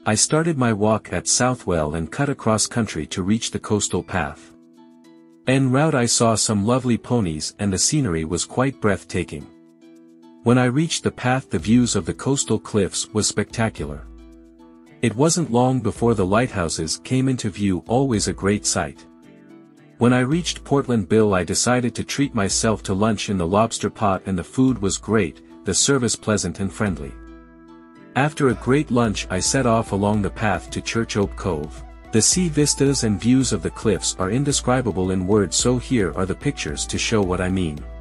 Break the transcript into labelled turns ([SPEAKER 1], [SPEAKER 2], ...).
[SPEAKER 1] I started my walk at Southwell and cut across country to reach the coastal path. En route I saw some lovely ponies and the scenery was quite breathtaking. When I reached the path the views of the coastal cliffs was spectacular. It wasn't long before the lighthouses came into view, always a great sight. When I reached Portland Bill I decided to treat myself to lunch in the lobster pot and the food was great, the service pleasant and friendly. After a great lunch I set off along the path to Church Oak Cove. The sea vistas and views of the cliffs are indescribable in words, so here are the pictures to show what I mean.